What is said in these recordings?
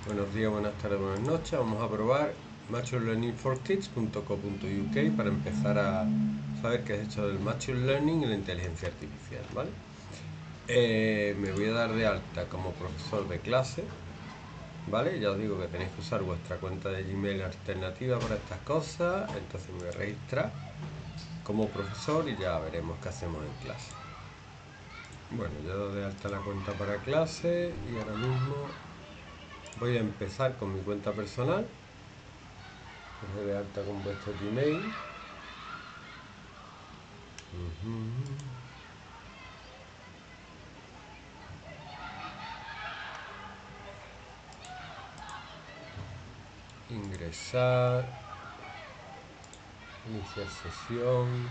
Buenos días, buenas tardes, buenas noches. Vamos a probar machulearningforkids.co.uk para empezar a saber qué es esto del Machine Learning y la inteligencia artificial, ¿vale? Me voy a dar de alta como profesor de clase, ¿vale? Ya os digo que tenéis que usar vuestra cuenta de Gmail alternativa para estas cosas, entonces me voy a registrar como profesor y ya veremos qué hacemos en clase. Bueno, ya he dado de alta la cuenta para clase y ahora mismo voy a empezar con mi cuenta personal. Os doy de alta con vuestro Gmail. Ingresar. Iniciar sesión.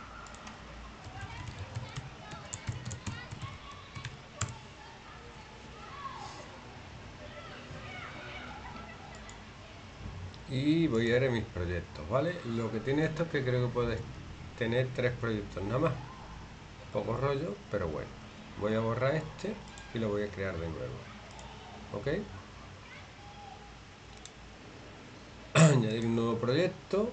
Y voy a ir a mis proyectos, ¿vale? Lo que tiene esto es que creo que puedes tener 3 proyectos nada más. Poco rollo, pero bueno. Voy a borrar este y lo voy a crear de nuevo. ¿Ok? Añadir un nuevo proyecto.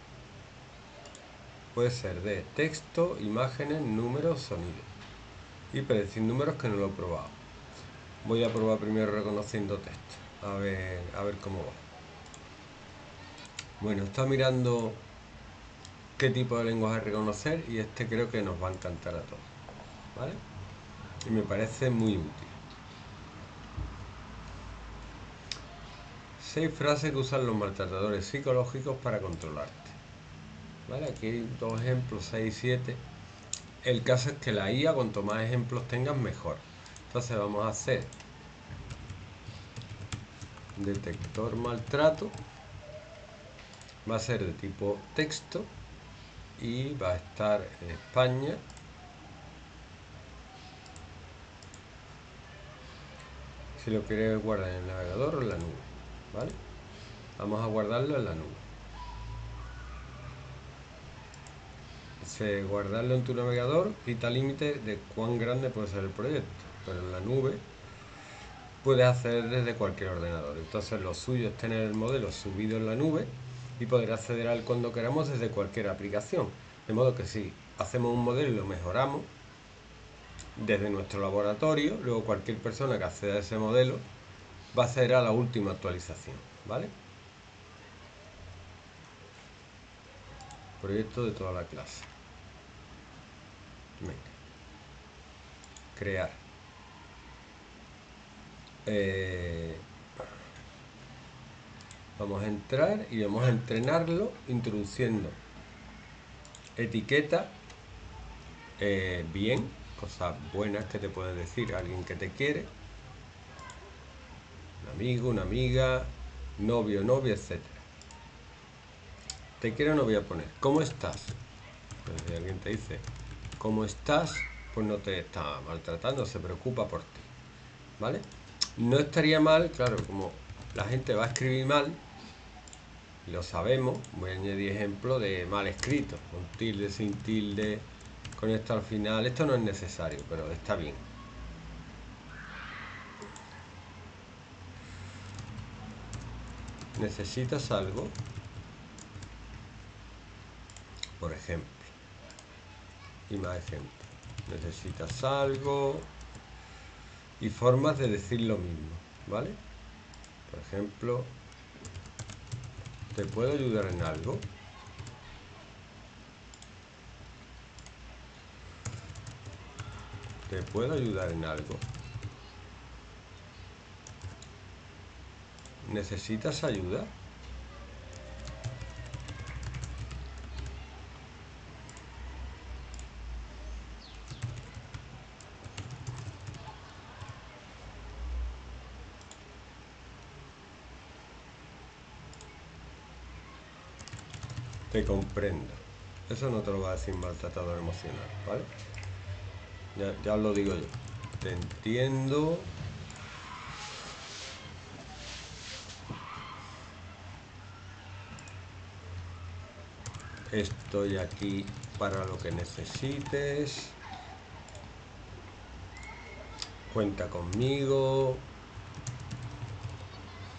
Puede ser de texto, imágenes, números, sonido. Y predecir números que no lo he probado. Voy a probar primero reconociendo texto. A ver cómo va. Bueno, está mirando qué tipo de lenguaje reconocer y este creo que nos va a encantar a todos, ¿vale? Y me parece muy útil. 6 frases que usan los maltratadores psicológicos para controlarte, ¿vale? Aquí hay 2 ejemplos, 6 y 7. El caso es que la IA, cuanto más ejemplos tengas, mejor. Entonces vamos a hacer detector maltrato. Va a ser de tipo texto y va a estar en España. Si lo quieres guardar en el navegador o en la nube, ¿vale? Vamos a guardarlo en la nube. Guardarlo en tu navegador quita límite de cuán grande puede ser el proyecto, pero en la nube puedes acceder desde cualquier ordenador. Entonces lo suyo es tener el modelo subido en la nube y poder acceder a él cuando queramos desde cualquier aplicación. De modo que si hacemos un modelo y lo mejoramos desde nuestro laboratorio, luego cualquier persona que acceda a ese modelo va a acceder a la última actualización, ¿vale? Proyecto de toda la clase. Venga. Crear. Vamos a entrar y vamos a entrenarlo introduciendo etiqueta bien, cosas buenas que te puede decir alguien que te quiere, un amigo, una amiga, novio, novia, etc. Te quiero, no voy a poner ¿cómo estás? Pues si alguien te dice ¿cómo estás? Pues no te está maltratando, se preocupa por ti, ¿vale? No estaría mal, claro, como la gente va a escribir mal, lo sabemos, voy a añadir ejemplo de mal escrito, con tilde, sin tilde, con esto al final. Esto no es necesario, pero está bien. ¿Necesitas algo? Por ejemplo. Y más ejemplos. ¿Necesitas algo? Y formas de decir lo mismo, ¿vale? Por ejemplo, ¿te puedo ayudar en algo? ¿Te puedo ayudar en algo? ¿Necesitas ayuda? Te comprendo. Eso no te lo va a decir maltratador emocional, ¿vale? Ya os lo digo yo. Te entiendo. Estoy aquí para lo que necesites. Cuenta conmigo.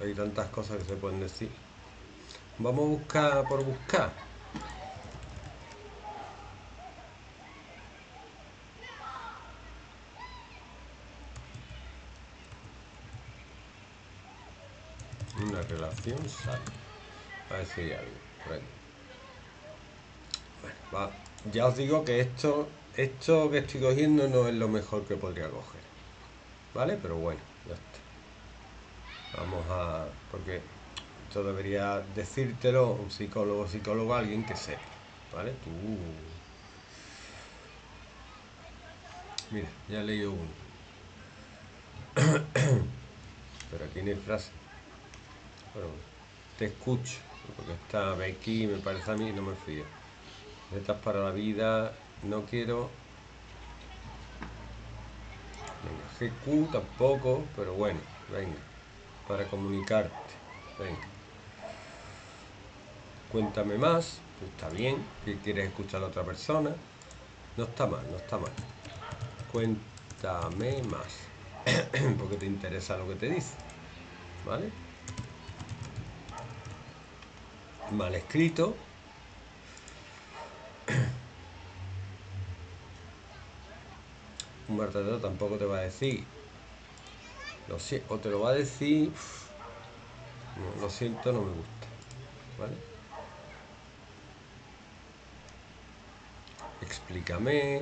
Hay tantas cosas que se pueden decir. Vamos a buscar por buscar. Una relación sana. A ver si hay algo. Bueno, va. Ya os digo que esto que estoy cogiendo no es lo mejor que podría coger. ¿Vale? Pero bueno, ya está. Vamos a... Porque esto debería decírtelo un psicólogo, alguien que sepa. ¿Vale? Tú... Mira, ya he leído uno. Pero aquí no hay frase. Bueno, te escucho. Porque está Becky, me parece a mí, no me fío. Recetas para la vida, no quiero. Venga, GQ tampoco, pero bueno, venga. Para comunicarte. Venga. Cuéntame más, está bien, que quieres escuchar a la otra persona. No está mal, no está mal. Cuéntame más. Porque te interesa lo que te dice. ¿Vale? Mal escrito. Un verdadero tampoco te va a decir. O te lo va a decir. No, lo siento, no me gusta. ¿Vale? Explícame.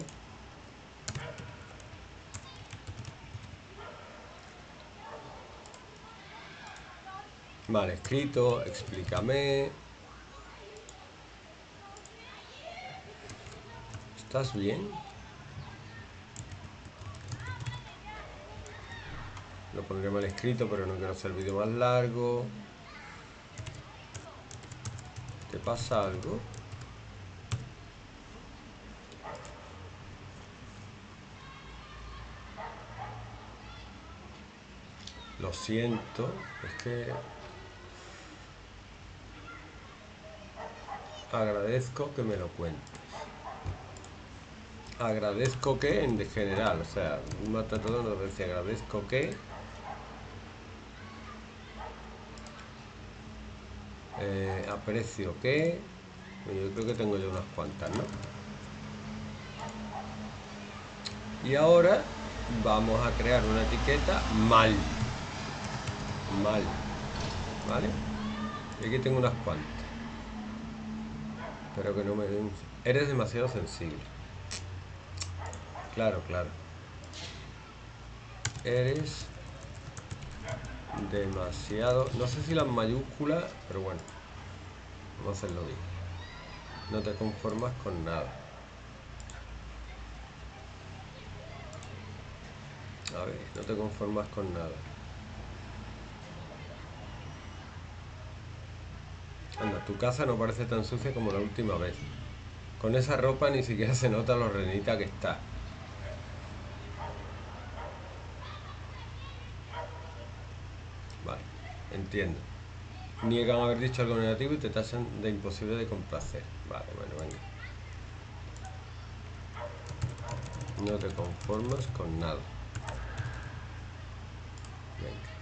Mal escrito, explícame. ¿Estás bien? Lo pondré mal escrito, pero no quiero hacer el vídeo más largo. ¿Te pasa algo? Lo siento, es que agradezco que me lo cuentes. Agradezco que en general, o sea, un maltratador nos decía agradezco que aprecio que yo creo que tengo yo unas cuantas, ¿no? Y ahora vamos a crear una etiqueta mal, ¿vale? Y aquí tengo unas cuantas, pero que no me den. Eres demasiado sensible. Claro, claro. Eres demasiado... No sé si las mayúsculas, pero bueno. Vamos a hacerlo bien. No te conformas con nada. A ver, no te conformas con nada. Anda, tu casa no parece tan sucia como la última vez. Con esa ropa ni siquiera se nota lo renita que está. Vale, entiendo. Niegan haber dicho algo negativo y te tachan de imposible de complacer. Vale, bueno, venga. No te conformas con nada. Venga.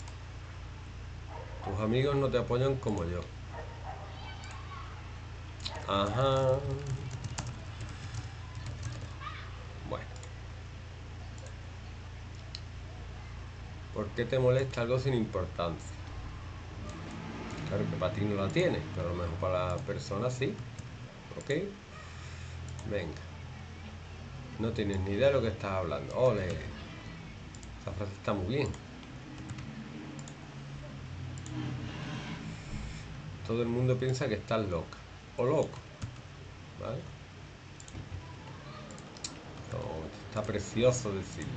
Tus amigos no te apoyan como yo. Ajá. Bueno. ¿Por qué te molesta algo sin importancia? Claro que para ti no la tiene, pero a lo mejor para la persona sí. ¿Ok? Venga. No tienes ni idea de lo que estás hablando. Ole. Esa frase está muy bien. Todo el mundo piensa que estás loca. O loco. ¿Vale? Oh, está precioso decirlo.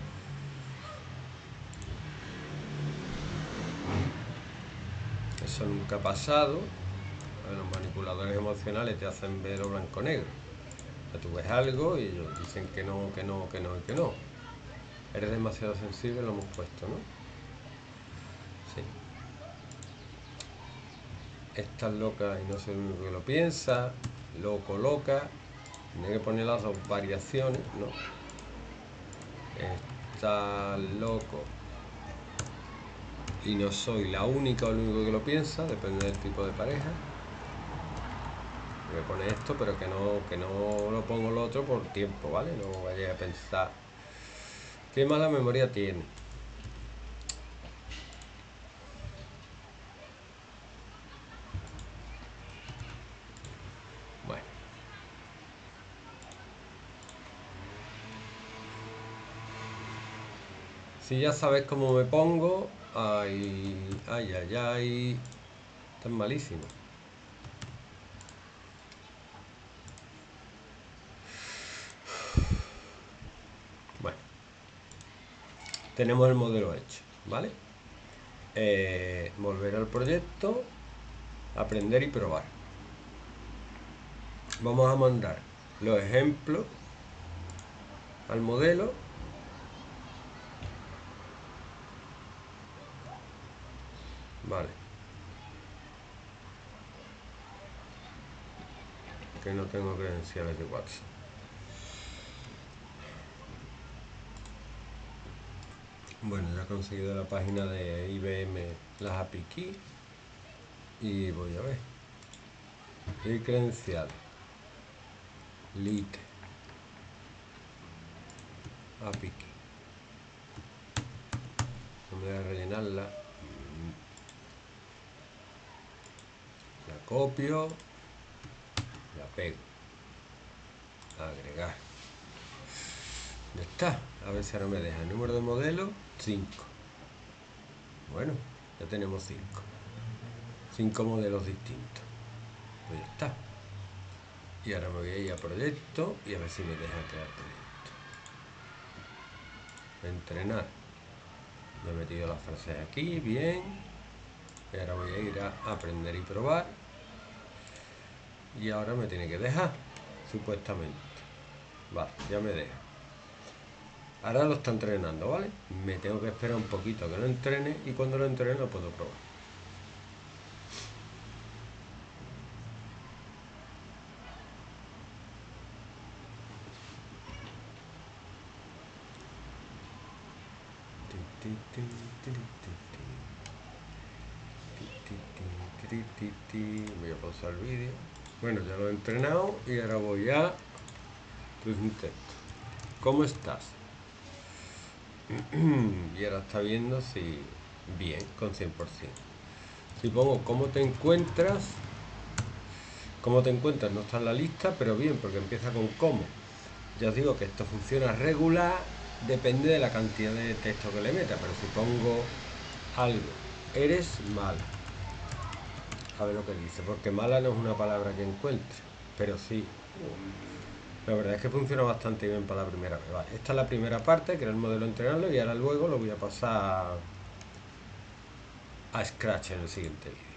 Eso nunca ha pasado. Los manipuladores emocionales te hacen ver lo blanco-negro. O sea, tú ves algo y ellos dicen que no, que no, que no y que no. Eres demasiado sensible, lo hemos puesto, ¿no? Sí. Estás loca y no soy el único que lo piensa. Loco, loca. Tendré que poner las dos variaciones, ¿no? Estás loco y no soy la única o el único que lo piensa, depende del tipo de pareja. Voy a poner esto, pero que no lo pongo lo otro por tiempo, ¿vale? No vayáis a pensar qué mala memoria tiene. Bueno. Si ya sabes cómo me pongo, ay, ay, ay, ay, tan malísimo. Bueno, tenemos el modelo hecho, ¿vale? Volver al proyecto, aprender y probar. Vamos a mandar los ejemplos al modelo. Vale. Que no tengo credenciales de WhatsApp. Bueno, ya he conseguido la página de IBM, las API Key. Y voy a ver. Y credenciales. Lite. API Key. No me voy a rellenarla. La copio. La pego. Agregar. Ya está. A ver si ahora me deja. El número de modelo, 5. Bueno, ya tenemos 5. 5 modelos distintos. Pues ya está. Y ahora me voy a ir a proyecto y a ver si me deja crear proyecto. Entrenar. Me he metido las frases aquí, bien. Y ahora voy a ir a aprender y probar. Y ahora me tiene que dejar, supuestamente. Vale, ya me deja. Ahora lo está entrenando, ¿vale? Me tengo que esperar un poquito a que lo entrene y cuando lo entrene lo puedo probar. Voy a pausar el vídeo. Bueno, ya lo he entrenado y ahora voy a presentar. ¿Cómo estás? Y ahora está viendo si bien, con 100%. Si pongo cómo te encuentras, no está en la lista, pero bien, porque empieza con cómo. Ya os digo que esto funciona regular, depende de la cantidad de texto que le meta, pero si pongo algo, eres mala, a ver lo que dice, porque mala no es una palabra que encuentre, pero sí, la verdad es que funciona bastante bien para la primera vez. Vale, esta es la primera parte, que era el modelo entrenarlo, y ahora luego lo voy a pasar a Scratch en el siguiente vídeo.